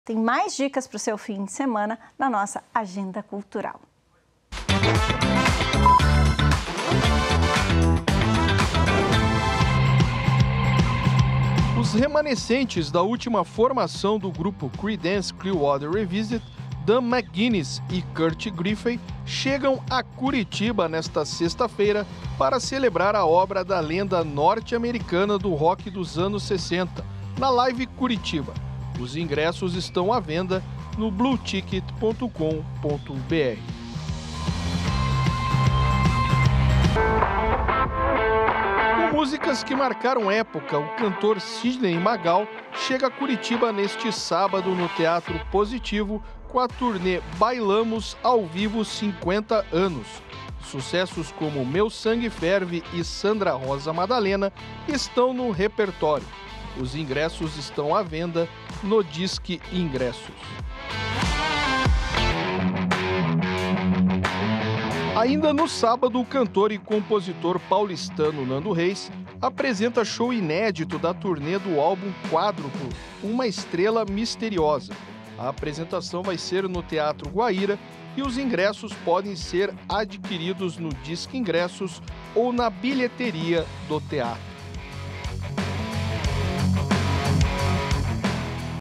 Tem mais dicas para o seu fim de semana na nossa agenda cultural. Os remanescentes da última formação do grupo Creedence Clearwater Revival, Dan McGuinness e Kurt Griffey, chegam a Curitiba nesta sexta-feira para celebrar a obra da lenda norte-americana do rock dos anos 60, na Live Curitiba. Os ingressos estão à venda no blueticket.com.br. Com músicas que marcaram época, o cantor Sidney Magal chega a Curitiba neste sábado no Teatro Positivo com a turnê Bailamos ao Vivo 50 anos. Sucessos como Meu Sangue Ferve e Sandra Rosa Madalena estão no repertório. Os ingressos estão à venda no Disque Ingressos. Ainda no sábado, o cantor e compositor paulistano Nando Reis apresenta show inédito da turnê do álbum Quádruplo, Uma Estrela Misteriosa. A apresentação vai ser no Teatro Guaíra e os ingressos podem ser adquiridos no Disque Ingressos ou na bilheteria do teatro.